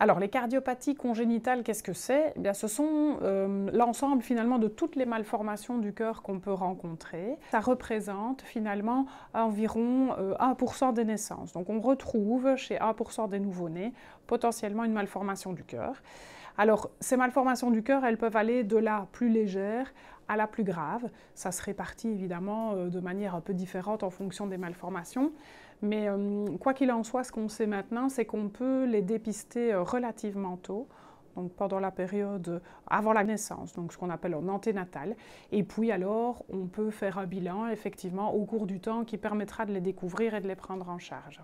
Alors, les cardiopathies congénitales, qu'est-ce que c'est? Eh bien, ce sont l'ensemble finalement de toutes les malformations du cœur qu'on peut rencontrer. Ça représente finalement environ 1% des naissances. Donc, on retrouve chez 1% des nouveau-nés potentiellement une malformation du cœur. Alors, ces malformations du cœur, elles peuvent aller de la plus légère à la plus grave. Ça se répartit évidemment de manière un peu différente en fonction des malformations. Mais quoi qu'il en soit, ce qu'on sait maintenant, c'est qu'on peut les dépister relativement tôt, donc pendant la période avant la naissance, donc ce qu'on appelle en anténatal. Et puis alors, on peut faire un bilan, effectivement, au cours du temps qui permettra de les découvrir et de les prendre en charge.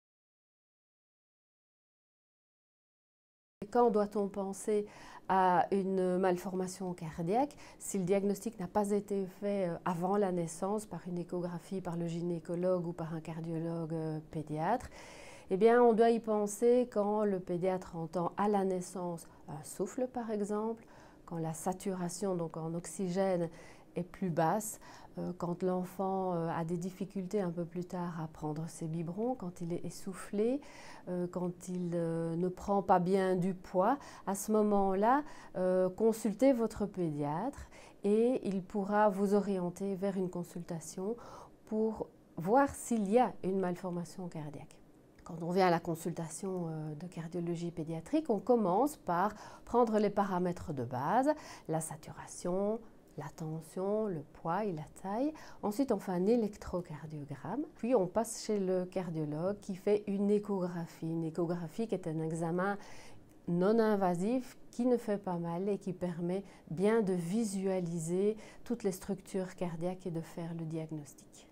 Quand doit-on penser à une malformation cardiaque si le diagnostic n'a pas été fait avant la naissance par une échographie, par le gynécologue ou par un cardiologue pédiatre? Eh bien, on doit y penser quand le pédiatre entend à la naissance un souffle, par exemple, quand la saturation, donc en oxygène, est plus basse, quand l'enfant a des difficultés un peu plus tard à prendre ses biberons, quand il est essoufflé, quand il ne prend pas bien du poids. À ce moment-là, consultez votre pédiatre et il pourra vous orienter vers une consultation pour voir s'il y a une malformation cardiaque. Quand on vient à la consultation de cardiologie pédiatrique, on commence par prendre les paramètres de base, la saturation, la tension, le poids et la taille. Ensuite, on fait un électrocardiogramme. Puis, on passe chez le cardiologue qui fait une échographie. Une échographie qui est un examen non invasif qui ne fait pas mal et qui permet bien de visualiser toutes les structures cardiaques et de faire le diagnostic.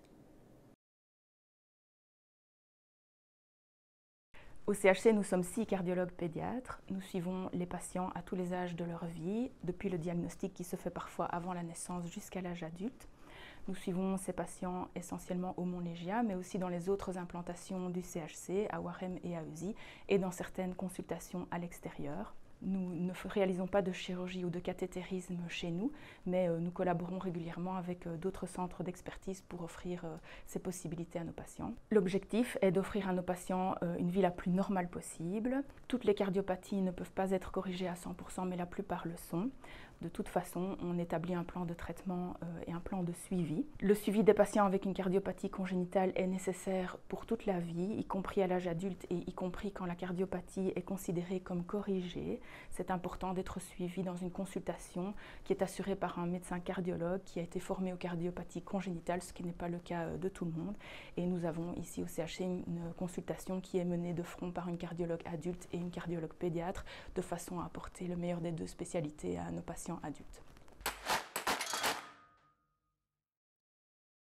Au CHC, nous sommes 6 cardiologues pédiatres. Nous suivons les patients à tous les âges de leur vie, depuis le diagnostic qui se fait parfois avant la naissance jusqu'à l'âge adulte. Nous suivons ces patients essentiellement au Mont-Légia, mais aussi dans les autres implantations du CHC, à Warem et à Uzi, et dans certaines consultations à l'extérieur. Nous ne réalisons pas de chirurgie ou de cathétérisme chez nous, mais nous collaborons régulièrement avec d'autres centres d'expertise pour offrir ces possibilités à nos patients. L'objectif est d'offrir à nos patients une vie la plus normale possible. Toutes les cardiopathies ne peuvent pas être corrigées à 100%, mais la plupart le sont. De toute façon, on établit un plan de traitement et un plan de suivi. Le suivi des patients avec une cardiopathie congénitale est nécessaire pour toute la vie, y compris à l'âge adulte et y compris quand la cardiopathie est considérée comme corrigée. C'est important d'être suivi dans une consultation qui est assurée par un médecin cardiologue qui a été formé aux cardiopathies congénitales, ce qui n'est pas le cas de tout le monde. Et nous avons ici au CHC une consultation qui est menée de front par une cardiologue adulte et une cardiologue pédiatre, de façon à apporter le meilleur des deux spécialités à nos patients adultes.